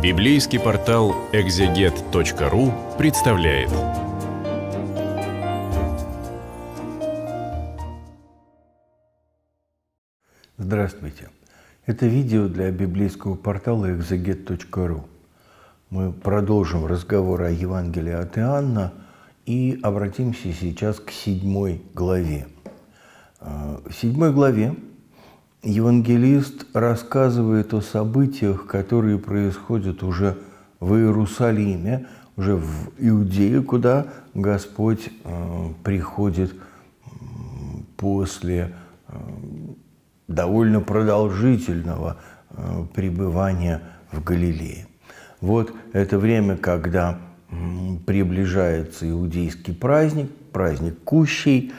Библейский портал экзегет.ру представляет. Здравствуйте! Это видео для библейского портала экзегет.ру. Мы продолжим разговор о Евангелии от Иоанна и обратимся сейчас к 7 главе. В 7 главе евангелист рассказывает о событиях, которые происходят уже в Иерусалиме, уже в Иудее, куда Господь приходит после довольно продолжительного пребывания в Галилее. Вот это время, когда приближается иудейский праздник, праздник Кущей,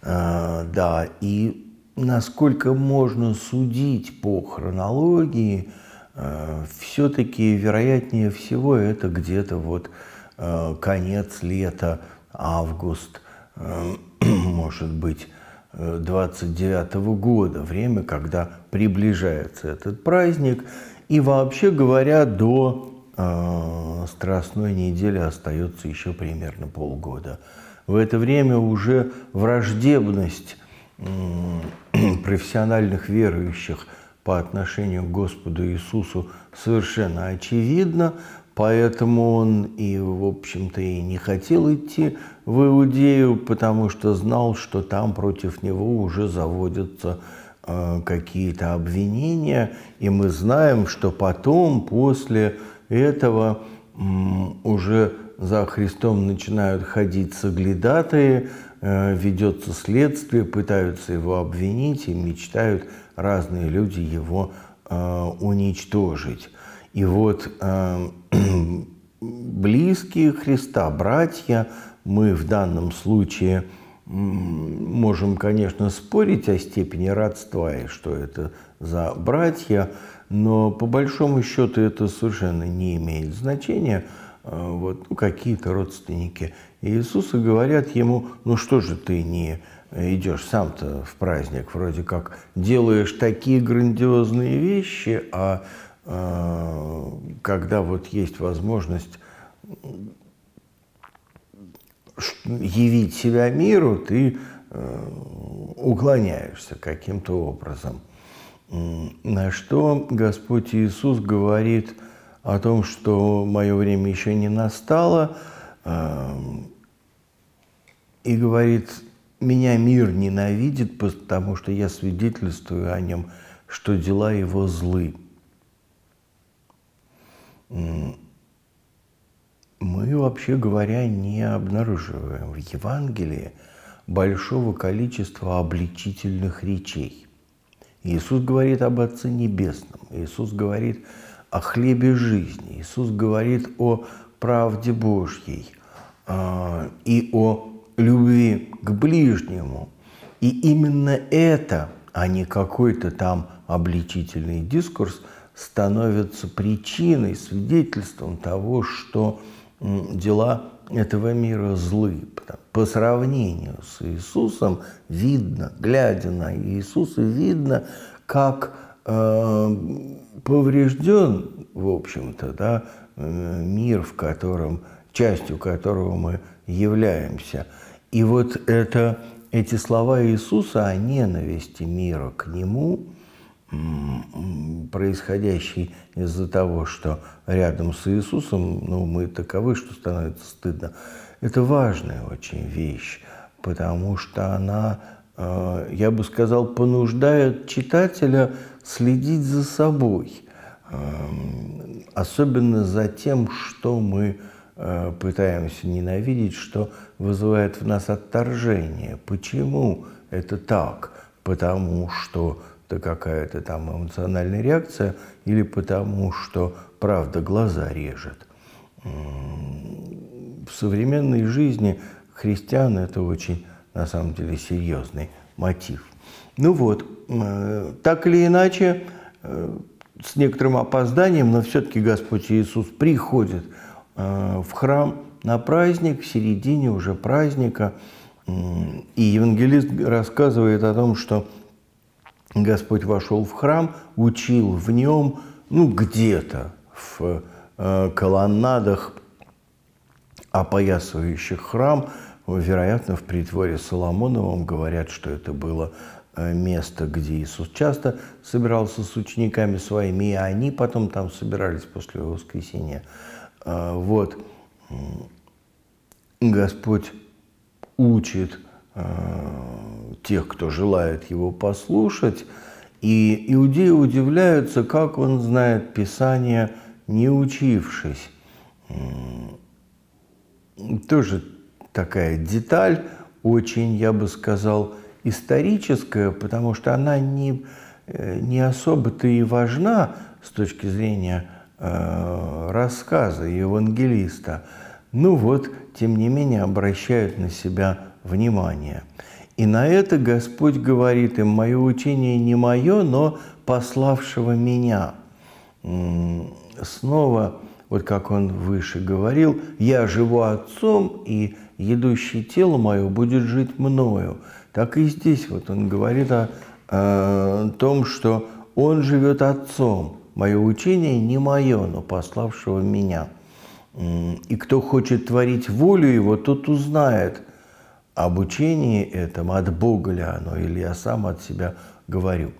и насколько можно судить по хронологии, все-таки, вероятнее всего, это где-то вот конец лета, август, может быть, 29-го года, время, когда приближается этот праздник. И вообще говоря, до Страстной недели остается еще примерно полгода. В это время уже враждебность профессиональных верующих по отношению к Господу Иисусу совершенно очевидна, поэтому он и, в общем-то, и не хотел идти в Иудею, потому что знал, что там против него уже заводятся какие-то обвинения, и мы знаем, что потом, после этого, уже за Христом начинают ходить соглядатые, ведется следствие, пытаются его обвинить и мечтают разные люди его уничтожить. И вот близкие Христа, братья, мы в данном случае можем, конечно, спорить о степени родства и что это за братья, но по большому счету это совершенно не имеет значения. Какие-то родственники Иисуса говорят ему: ну что же ты не идешь сам-то в праздник, вроде как делаешь такие грандиозные вещи, а когда вот есть возможность явить себя миру, ты уклоняешься каким-то образом. На что Господь Иисус говорит о том, что мое время еще не настало, и говорит: меня мир ненавидит, потому что я свидетельствую о нем, что дела его злы. Мы, вообще говоря, не обнаруживаем в Евангелии большого количества обличительных речей. Иисус говорит об Отце Небесном, Иисус говорит о хлебе жизни, Иисус говорит о правде Божьей и о любви к ближнему. И именно это, а не какой-то там обличительный дискурс, становится причиной, свидетельством того, что дела этого мира злы. По сравнению с Иисусом видно, глядя на Иисуса, видно, как поврежден, в общем-то, мир, в котором, частью которого мы являемся. И вот эти слова Иисуса о ненависти мира к Нему, происходящей из-за того, что рядом с Иисусом мы таковы, что становится стыдно, это важная очень вещь, потому что она, я бы сказал, понуждает читателя следить за собой, особенно за тем, что мы пытаемся ненавидеть, что вызывает в нас отторжение. Почему это так? Потому что это какая-то там эмоциональная реакция или потому что правда глаза режет? В современной жизни христиан это очень, на самом деле, серьезный мотив. Так или иначе, с некоторым опозданием, но все-таки Господь Иисус приходит в храм на праздник, в середине уже праздника, и евангелист рассказывает о том, что Господь вошел в храм, учил в нем, где-то в колоннадах, опоясывающих храм. Вероятно, в притворе Соломоновом говорят, что это было место, где Иисус часто собирался с учениками своими, и они потом там собирались после воскресения. Вот. Господь учит тех, кто желает Его послушать, и иудеи удивляются, как Он знает Писание, не учившись. Тоже такая деталь, очень, я бы сказал, историческая, потому что она не особо-то и важна с точки зрения рассказа евангелиста. Ну вот, тем не менее, обращают на себя внимание. И на это Господь говорит им: «Мое учение не мое, но пославшего меня». Снова, вот как он выше говорил: «Я живу Отцом, и едущий тело мое будет жить мною». Так и здесь вот он говорит о том, что он живет Отцом. «Мое учение не мое, но пославшего меня». И кто хочет творить волю Его, тот узнает об учении этом, от Бога ли оно, или я сам от себя говорю.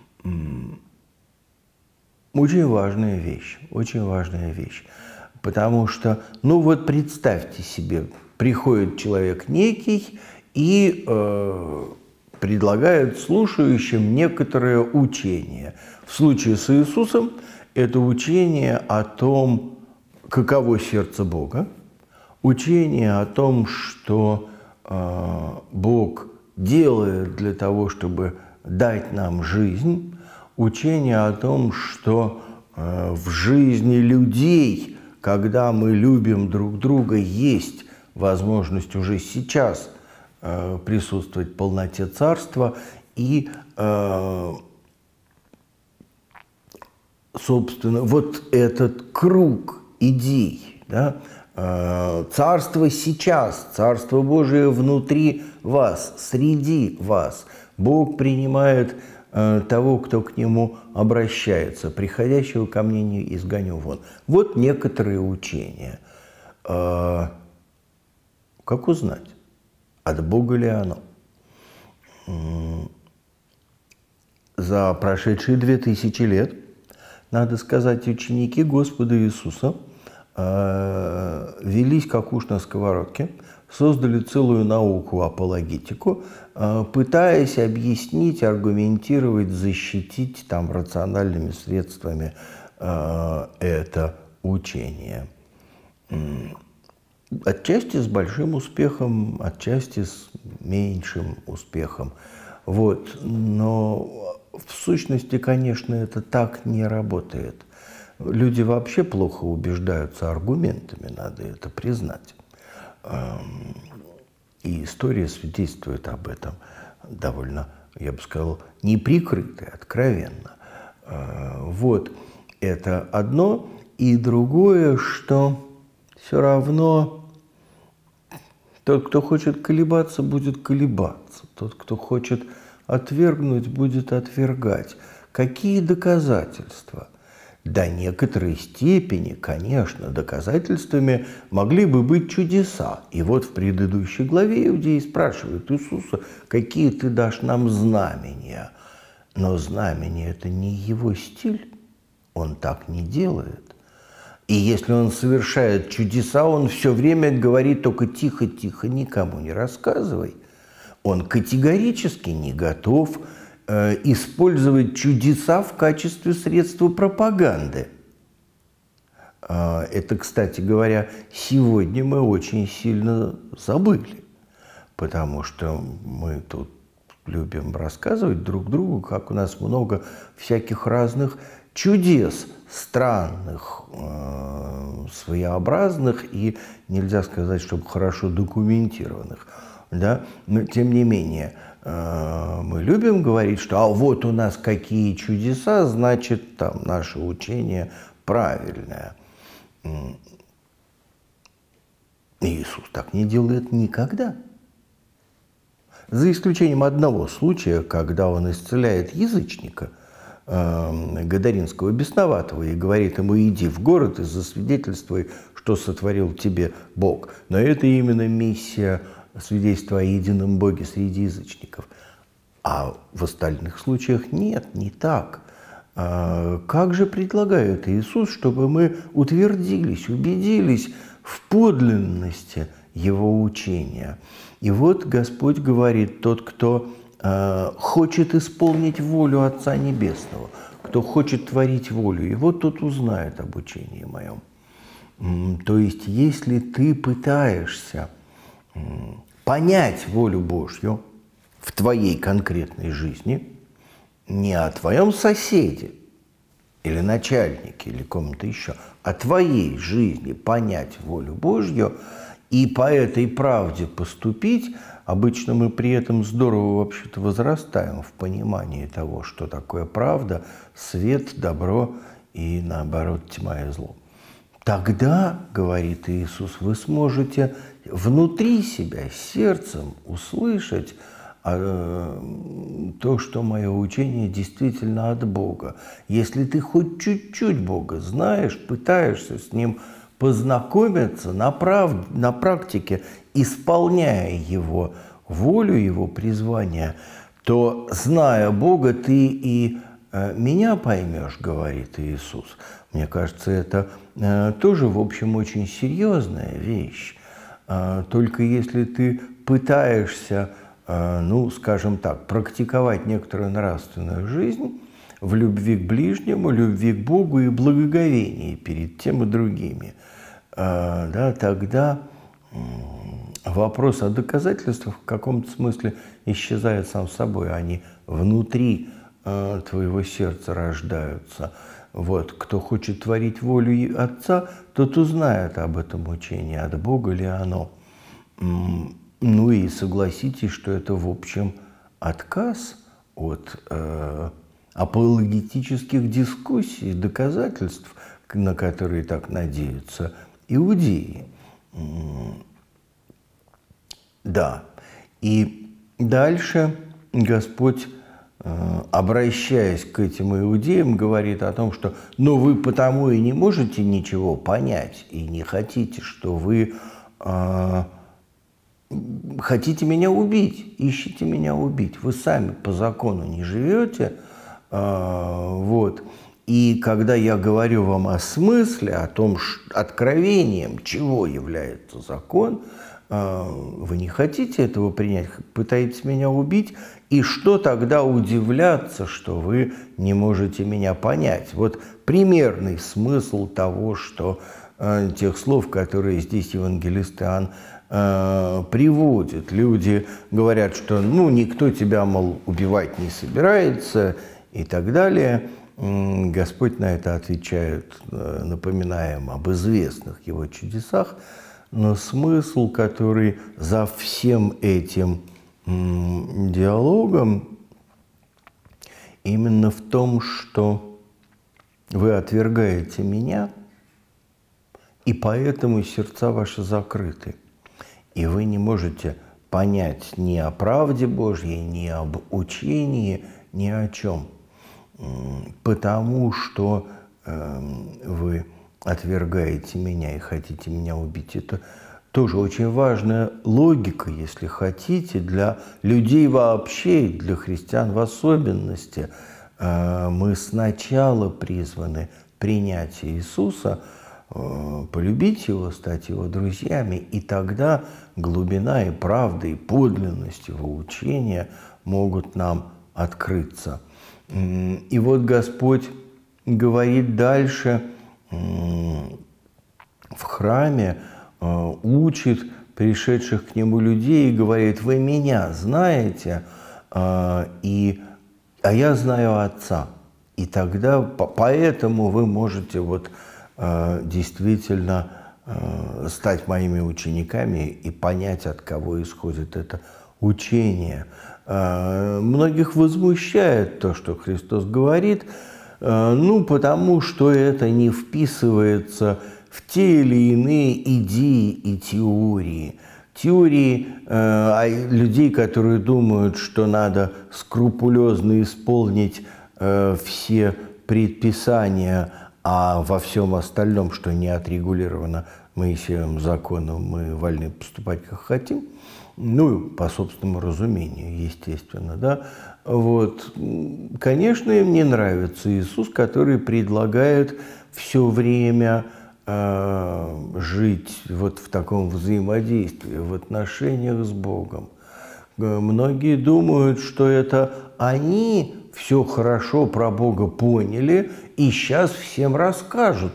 Очень важная вещь, очень важная вещь. Потому что, ну вот представьте себе, приходит человек некий и предлагает слушающим некоторое учение. В случае с Иисусом это учение о том, каково сердце Бога, учение о том, что Бог делает для того, чтобы дать нам жизнь, учение о том, что в жизни людей, когда мы любим друг друга, есть возможность уже сейчас присутствовать в полноте Царства и, собственно, вот этот круг идей, да, Царство сейчас, Царство Божие внутри вас, среди вас. Бог принимает того, кто к Нему обращается. «Приходящего ко мне не изгоню вон». Вот некоторые учения. Как узнать, от Бога ли оно? За прошедшие 2000 лет, надо сказать, ученики Господа Иисуса велись как уж на сковородке, создали целую науку, апологетику, пытаясь объяснить, аргументировать, защитить там рациональными средствами это учение. Отчасти с большим успехом, отчасти с меньшим успехом. Вот. Но в сущности, конечно, это так не работает. Люди вообще плохо убеждаются аргументами, надо это признать. И история свидетельствует об этом довольно, я бы сказал, неприкрыто, откровенно. Вот это одно. И другое, что все равно тот, кто хочет колебаться, будет колебаться. Тот, кто хочет отвергнуть, будет отвергать. Какие доказательства? До некоторой степени, конечно, доказательствами могли бы быть чудеса. И вот в предыдущей главе иудеи спрашивают Иисуса: какие ты дашь нам знамения? Но знамения – это не его стиль, он так не делает. И если он совершает чудеса, он все время говорит только тихо-тихо, никому не рассказывай. Он категорически не готов использовать чудеса в качестве средства пропаганды. Это, кстати говоря, сегодня мы очень сильно забыли, потому что мы тут любим рассказывать друг другу, как у нас много всяких разных чудес, странных, своеобразных и, нельзя сказать, чтобы хорошо документированных. Да? Но, тем не менее, мы любим говорить, что «а вот у нас какие чудеса, значит, там наше учение правильное». Иисус так не делает никогда. За исключением одного случая, когда он исцеляет язычника, Гадаринского бесноватого и говорит ему: иди в город и засвидетельствуй, что сотворил тебе Бог. Но это именно миссия свидетельства о едином Боге среди язычников. А в остальных случаях нет, не так. Как же предлагает Иисус, чтобы мы утвердились, убедились в подлинности Его учения? И вот Господь говорит: тот, кто хочет исполнить волю Отца Небесного, кто хочет творить волю Его, тот узнает об учении моем. То есть, если ты пытаешься понять волю Божью в твоей конкретной жизни, не о твоем соседе или начальнике или ком-то еще, а твоей жизни понять волю Божью и по этой правде поступить, обычно мы при этом здорово вообще-то возрастаем в понимании того, что такое правда, свет, добро и, наоборот, тьма и зло. Тогда, говорит Иисус, вы сможете внутри себя, сердцем услышать то, что мое учение действительно от Бога. Если ты хоть чуть-чуть Бога знаешь, пытаешься с Ним познакомиться на практике, исполняя Его волю, Его призвание, то, зная Бога, ты и меня поймешь, говорит Иисус. Мне кажется, это тоже, в общем, очень серьезная вещь. Только если ты пытаешься, ну, скажем так, практиковать некоторую нравственную жизнь в любви к ближнему, любви к Богу и благоговении перед тем и другими, да, тогда вопрос о доказательствах в каком-то смысле исчезает сам собой. Они внутри твоего сердца рождаются. Вот. Кто хочет творить волю Отца, тот узнает об этом учении, от Бога ли оно. Ну и согласитесь, что это, в общем, отказ от апологетических дискуссий, доказательств, на которые так надеются иудеи. Да. И дальше Господь, обращаясь к этим иудеям, говорит о том, что «но вы потому и не можете ничего понять, и не хотите, что вы хотите меня убить, ищете меня убить. Вы сами по закону не живете». Вот. И когда я говорю вам о смысле, о том, откровением, чего является закон, вы не хотите этого принять, пытаетесь меня убить, и что тогда удивляться, что вы не можете меня понять? Вот примерный смысл того, что тех слов, которые здесь евангелист Иоанн приводит. Люди говорят, что ну, никто тебя, мол, убивать не собирается и так далее. Господь на это отвечает, напоминая им об известных Его чудесах, но смысл, который за всем этим диалогом, именно в том, что вы отвергаете меня, и поэтому сердца ваши закрыты, и вы не можете понять ни о правде Божьей, ни об учении, ни о чем, потому что вы отвергаете меня и хотите меня убить. Это тоже очень важная логика, если хотите, для людей вообще, и для христиан в особенности. Мы сначала призваны принять Иисуса, полюбить Его, стать Его друзьями, и тогда глубина и правда, и подлинность Его учения могут нам открыться. И вот Господь говорит дальше, в храме учит пришедших к Нему людей и говорит: вы меня знаете, а я знаю Отца. И тогда поэтому вы можете вот действительно стать моими учениками и понять, от кого исходит это учение. Многих возмущает то, что Христос говорит, ну, потому что это не вписывается в те или иные идеи и теории. Теории людей, которые думают, что надо скрупулезно исполнить все предписания, а во всем остальном, что не отрегулировано Моисеевым законом, мы вольны поступать как хотим, ну, по собственному разумению, естественно, да. Вот. Конечно, им не нравится Иисус, который предлагает все время жить вот в таком взаимодействии, в отношениях с Богом. Многие думают, что это они все хорошо про Бога поняли и сейчас всем расскажут,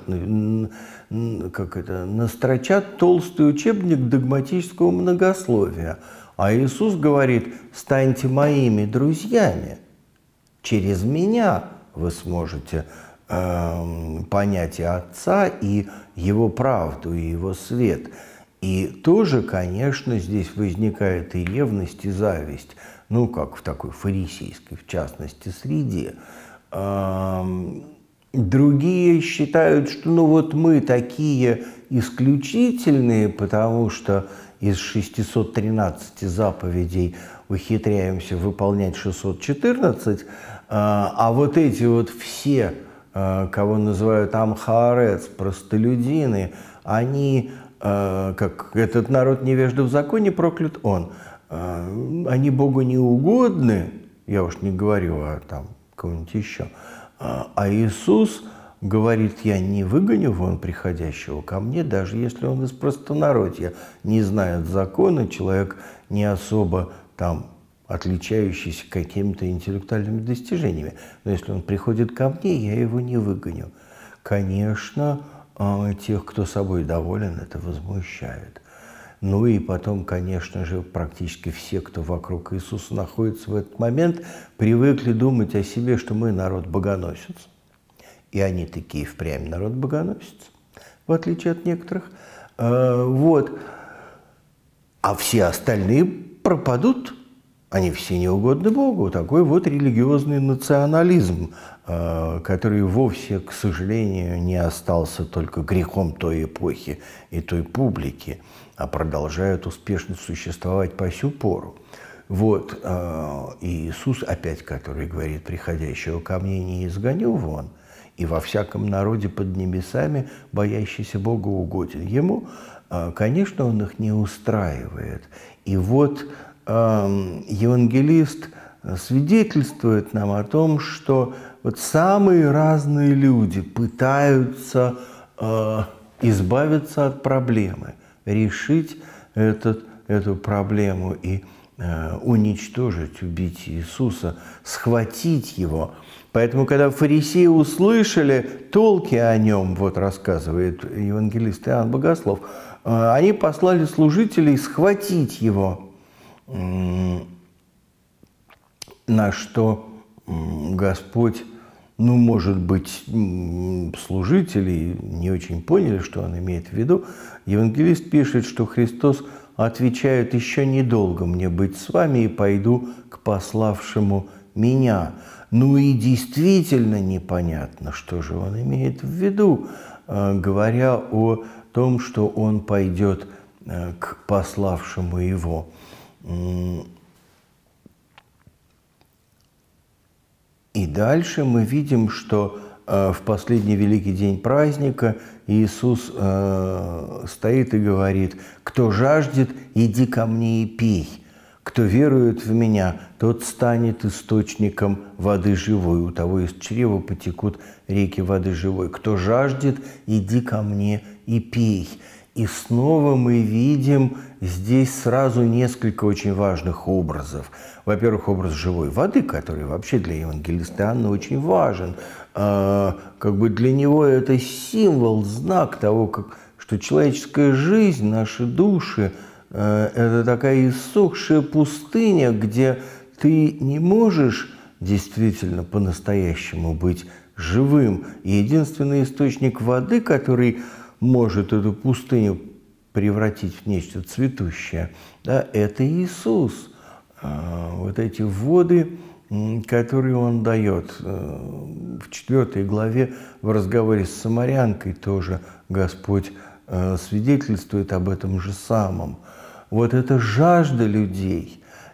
настрочат толстый учебник догматического многословия. А Иисус говорит: станьте моими друзьями, через меня вы сможете понять и Отца, и Его правду, и Его свет. И тоже, конечно, здесь возникает и ревность, и зависть, ну, как в такой фарисейской, в частности, среде. Другие считают, что ну вот мы такие исключительные, потому что из 613 заповедей ухитряемся выполнять 614, а вот эти вот все, кого называют амхаарец, простолюдины, они, как этот народ невежда в законе, проклят он, они Богу не угодны, я уж не говорю о там кого-нибудь еще, а Иисус говорит: я не выгоню вон приходящего ко мне, даже если он из простонародья, не знает закона, человек не особо там отличающийся какими-то интеллектуальными достижениями. Но если он приходит ко мне, я его не выгоню. Конечно, тех, кто собой доволен, это возмущает. Ну и потом, конечно же, практически все, кто вокруг Иисуса находится в этот момент, привыкли думать о себе, что мы народ богоносец. И они такие впрямь народ богоносец, в отличие от некоторых. Вот. А все остальные пропадут. Они все не угодны Богу. Такой вот религиозный национализм, который вовсе, к сожалению, не остался только грехом той эпохи и той публики, а продолжает успешно существовать по сю пору. Вот. И Иисус опять, который говорит: приходящего ко мне не изгоню вон, и во всяком народе под небесами, боящийся Бога, угоден ему, конечно, он их не устраивает. И вот евангелист свидетельствует нам о том, что вот самые разные люди пытаются избавиться от проблемы, решить эту проблему и уничтожить, убить Иисуса, схватить его. Поэтому, когда фарисеи услышали толки о нем, вот рассказывает евангелист Иоанн Богослов, они послали служителей схватить его. На что Господь, ну, может быть, служители не очень поняли, что он имеет в виду. Евангелист пишет, что Христос отвечает: еще недолго мне быть с вами, и пойду к пославшему меня. Ну и действительно непонятно, что же он имеет в виду, говоря о том, что он пойдет к пославшему его. И дальше мы видим, что в последний великий день праздника Иисус стоит и говорит: «Кто жаждет, иди ко мне и пей. Кто верует в Меня, тот станет источником воды живой. У того из чрева потекут реки воды живой. Кто жаждет, иди ко мне и пей». И снова мы видим здесь сразу несколько очень важных образов. Во-первых, образ живой воды, который вообще для евангелиста Иоанна очень важен. Как бы для него это символ, знак того, что человеческая жизнь, наши души – это такая иссохшая пустыня, где ты не можешь действительно по-настоящему быть живым. И единственный источник воды, который может эту пустыню превратить в нечто цветущее, да, это Иисус. Вот эти воды, которые Он дает. В 4 главе в разговоре с самарянкой тоже Господь свидетельствует об этом же самом. Вот эта жажда людей,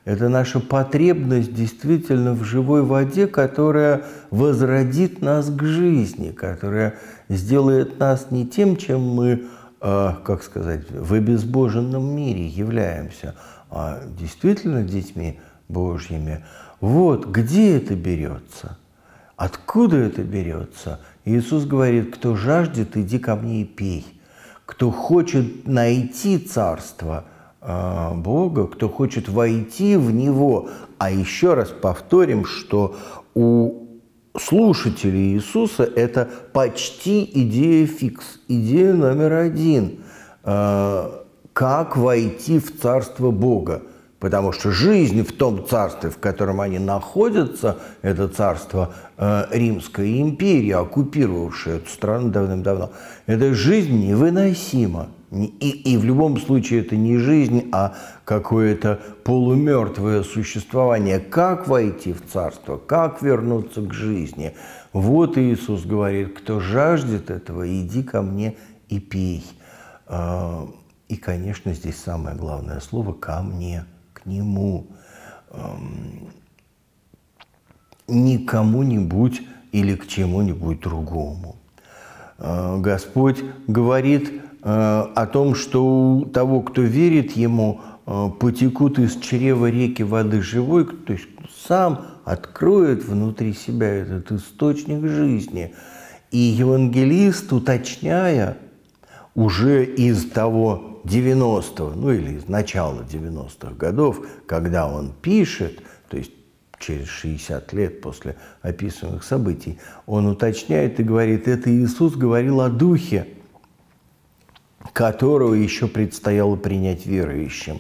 Это наша потребность действительно в живой воде, которая возродит нас к жизни, которая сделает нас не тем, чем мы, как сказать, в обезбоженном мире являемся, а действительно детьми Божьими. Вот где это берется? Откуда это берется? Иисус говорит: кто жаждет, иди ко мне и пей. Кто хочет найти царство Бога, кто хочет войти в Него. А еще раз повторим, что у слушателей Иисуса это почти идея фикс, идея номер один. Как войти в царство Бога. Потому что жизнь в том царстве, в котором они находятся, это царство Римской империи, оккупировавшее эту страну давным-давно, эта жизнь невыносима. И в любом случае это не жизнь, а какое-то полумертвое существование. Как войти в царство, как вернуться к жизни? Вот Иисус говорит: кто жаждет этого, иди ко мне и пей. И, конечно, здесь самое главное слово «ко мне», к Нему. Не к кому-нибудь или к чему-нибудь другому. Господь говорит о том, что у того, кто верит Ему, потекут из чрева реки воды живой, то есть сам откроет внутри себя этот источник жизни. И евангелист, уточняя уже из того 90-го, ну или из начала 90-х годов, когда он пишет, то есть через 60 лет после описанных событий, он уточняет и говорит: это Иисус говорил о Духе, которого еще предстояло принять верующим.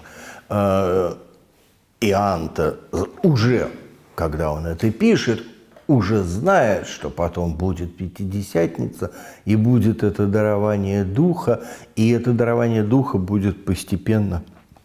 Иоанн-то уже, когда он это пишет, уже знает, что потом будет Пятидесятница, и будет это дарование Духа, и это дарование Духа будет постепенно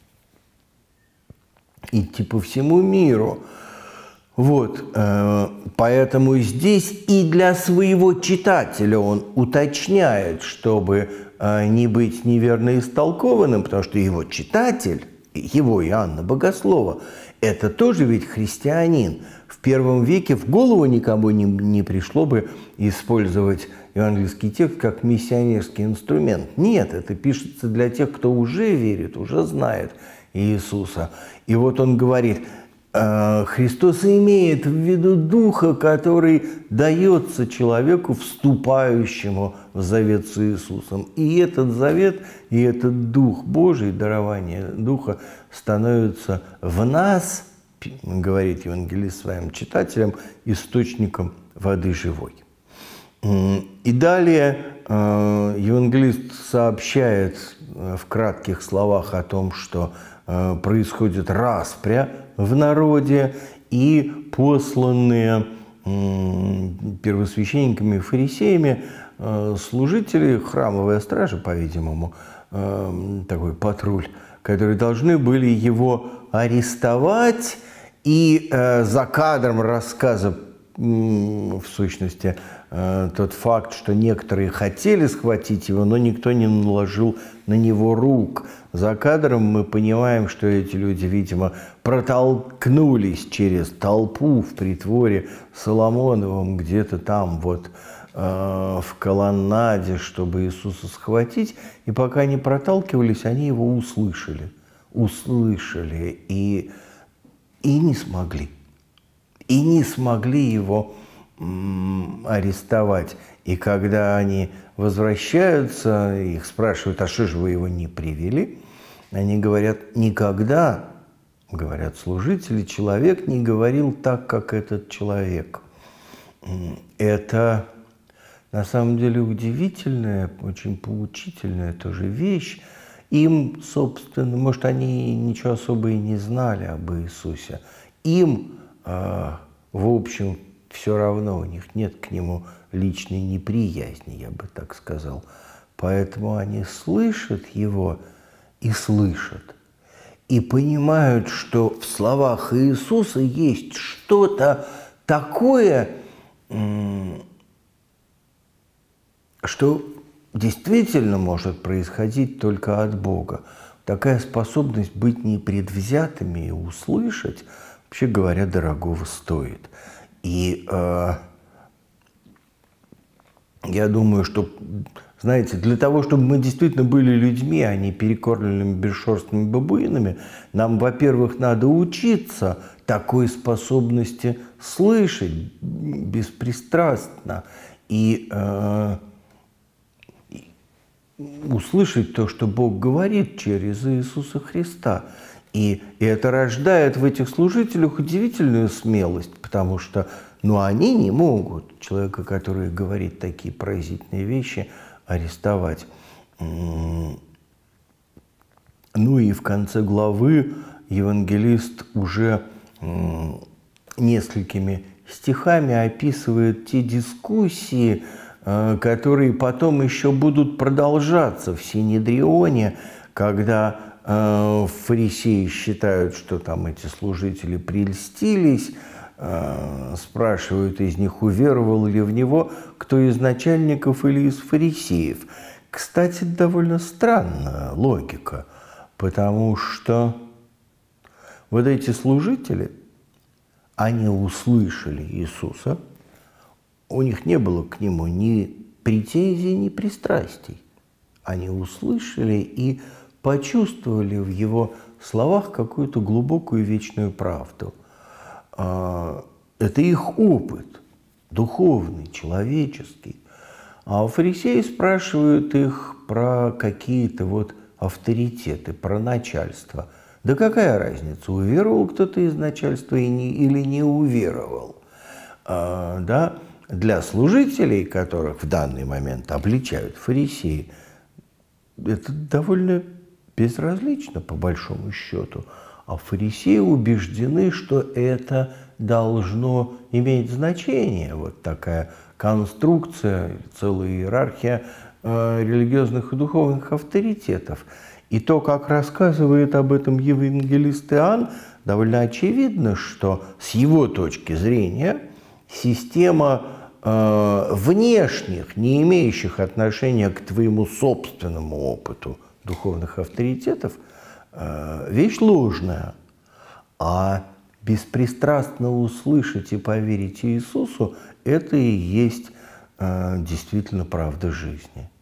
идти по всему миру. Вот, поэтому здесь и для своего читателя он уточняет, чтобы не быть неверно истолкованным, потому что его читатель, его Иоанна Богослова, это тоже ведь христианин. В первом веке в голову никому не пришло бы использовать евангельский текст как миссионерский инструмент. Нет, это пишется для тех, кто уже верит, уже знает Иисуса. И вот он говорит: Христос имеет в виду Духа, который дается человеку, вступающему в завет с Иисусом. И этот завет, и этот Дух Божий, дарование Духа, становится в нас, говорит евангелист своим читателям, источником воды живой. И далее евангелист сообщает в кратких словах о том, что происходит распря в народе, и посланные первосвященниками и фарисеями служители, храмовая стража, по-видимому, такой патруль, которые должны были его арестовать, и за кадром рассказа, в сущности, тот факт, что некоторые хотели схватить его, но никто не наложил на него рук. За кадром мы понимаем, что эти люди, видимо, протолкнулись через толпу в притворе Соломоновом, где-то там вот в колоннаде, чтобы Иисуса схватить. И пока они проталкивались, они его услышали и не смогли. И не смогли его арестовать. И когда они возвращаются, их спрашивают: а что же вы его не привели? Они говорят: никогда, говорят служители, человек не говорил так, как этот человек. Это на самом деле удивительная, очень поучительная тоже вещь. Им, собственно, может, они ничего особо и не знали об Иисусе. Им, в общем, все равно, у них нет к нему личной неприязни, я бы так сказал. Поэтому они слышат его и слышат. И понимают, что в словах Иисуса есть что-то такое, что действительно может происходить только от Бога. такая способность быть непредвзятыми и услышать, вообще говоря, дорогого стоит. И я думаю, что, знаете, для того, чтобы мы действительно были людьми, а не перекормленными бесшерстными бабуинами, нам, во-первых, надо учиться такой способности слышать беспристрастно и услышать то, что Бог говорит через Иисуса Христа. И это рождает в этих служителях удивительную смелость, потому что они не могут человека, который говорит такие поразительные вещи, арестовать. И в конце главы евангелист уже несколькими стихами описывает те дискуссии, которые потом еще будут продолжаться в Синедрионе, когда фарисеи считают, что там эти служители прельстились, спрашивают из них, уверовал ли в него кто из начальников или из фарисеев. Кстати, довольно странная логика, потому что вот эти служители, они услышали Иисуса, у них не было к нему ни претензий, ни пристрастий. Они услышали и почувствовали в его словах какую-то глубокую вечную правду. Это их опыт, духовный, человеческий. А фарисеи спрашивают их про какие-то авторитеты, про начальство. Да какая разница, уверовал кто-то из начальства или не уверовал? Да? Для служителей, которых в данный момент обличают фарисеи, это довольно безразлично, по большому счету. А фарисеи убеждены, что это должно иметь значение. Вот такая конструкция, целая иерархия религиозных и духовных авторитетов. И то, как рассказывает об этом евангелист Иоанн, довольно очевидно, что с его точки зрения система внешних, не имеющих отношения к твоему собственному опыту духовных авторитетов, вещь ложная. А беспристрастно услышать и поверить Иисусу – это и есть действительно правда жизни.